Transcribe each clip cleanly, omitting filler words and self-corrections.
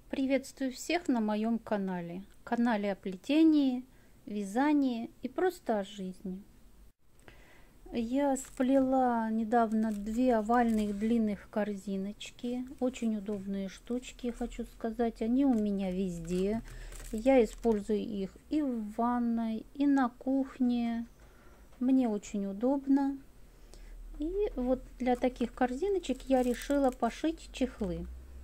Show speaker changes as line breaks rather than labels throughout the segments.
Приветствую всех на моем канале о плетении, вязании и просто о жизни. Я сплела недавно две овальных длинных корзиночки, очень удобные штучки, хочу сказать, они у меня везде. Я использую их и в ванной, и на кухне, мне очень удобно. И вот для таких корзиночек я решила пошить чехлы.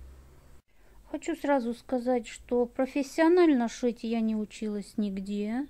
Хочу сразу сказать, что профессионально шить я не училась нигде.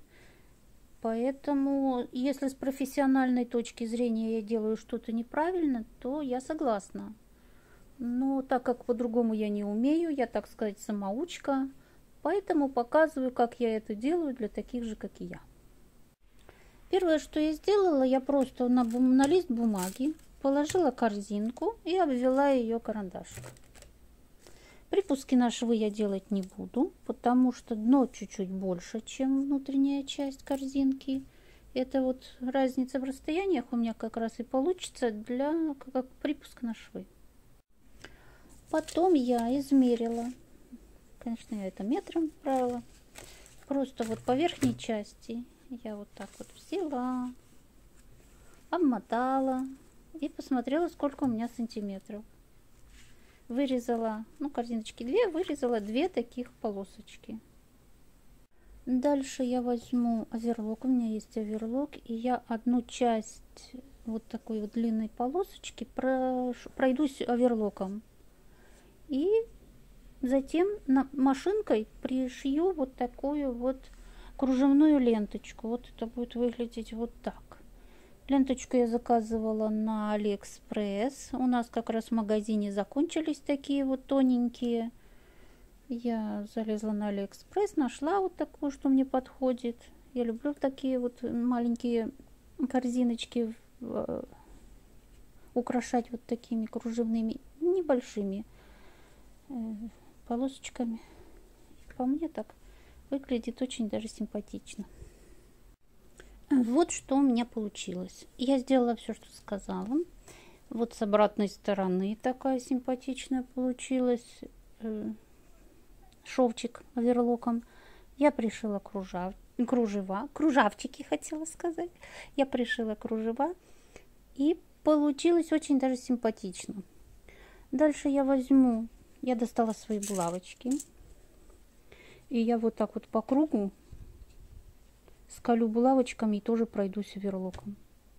Поэтому, если с профессиональной точки зрения я делаю что-то неправильно, то я согласна. Но так как по-другому я не умею, я, так сказать, самоучка, поэтому показываю, как я это делаю для таких же, как и я. Первое, что я сделала, я просто на лист бумаги положила корзинку и обвела ее карандашом. Припуски на швы я делать не буду, потому что дно чуть-чуть больше, чем внутренняя часть корзинки. Это вот разница в расстояниях у меня как раз и получится для как припуск на швы. Потом я измерила, конечно, я это метром брала, просто вот по верхней части я вот так вот взяла, обмотала и посмотрела, сколько у меня сантиметров. Вырезала, корзиночки две, вырезала две таких полосочки. Дальше я возьму оверлок, у меня есть оверлок, и я одну часть вот такой вот длинной полосочки пройдусь оверлоком. И затем машинкой пришью вот такую вот кружевную ленточку. Вот это будет выглядеть вот так. Ленточку я заказывала на Алиэкспресс. У нас как раз в магазине закончились такие вот тоненькие. Я залезла на Алиэкспресс, нашла вот такую, что мне подходит. Я люблю такие вот маленькие корзиночки украшать вот такими кружевными небольшими полосочками. По мне так выглядит очень даже симпатично. Вот что у меня получилось. Я сделала все, что сказала. Вот с обратной стороны такая симпатичная получилась. Шовчик оверлоком. Я пришила кружавчики, хотела сказать. Я пришила кружева. И получилось очень даже симпатично. Дальше я достала свои булавочки. И я вот так вот по кругу сколю булавочками и тоже пройдусь оверлоком.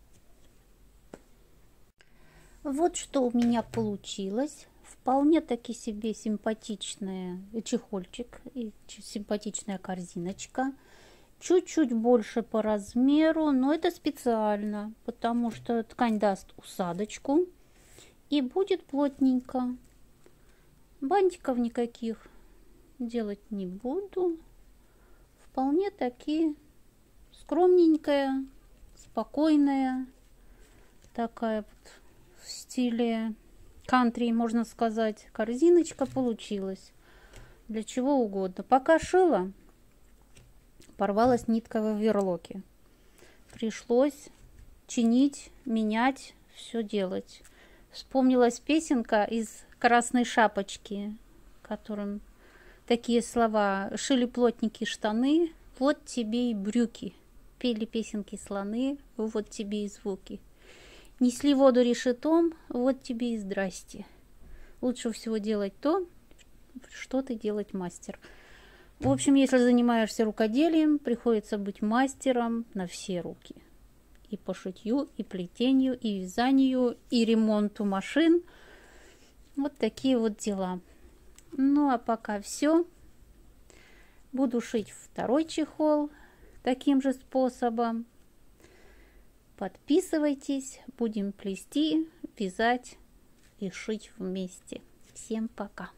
Вот что у меня получилось. Вполне таки себе симпатичный чехольчик и симпатичная корзиночка. Чуть-чуть больше по размеру, но это специально, потому что ткань даст усадочку и будет плотненько. Бантиков никаких делать не буду. Вполне таки скромненькая, спокойная, такая вот в стиле кантри, можно сказать, корзиночка получилась. Для чего угодно. Пока шила, порвалась нитка в оверлоке. Пришлось чинить, менять, все делать. Вспомнилась песенка из «Красной шапочки», которым такие слова: «Шили плотники штаны, вот тебе и брюки». Пели песенки слоны, вот тебе и звуки. Несли воду решетом, вот тебе и здрасте. Лучше всего делать то, что ты делать мастер. В общем, если занимаешься рукоделием, приходится быть мастером на все руки. И по шитью, и плетению, и вязанию, и ремонту машин. Вот такие вот дела. Ну а пока все. Буду шить второй чехол таким же способом. Подписывайтесь, будем плести, вязать и шить вместе. Всем пока!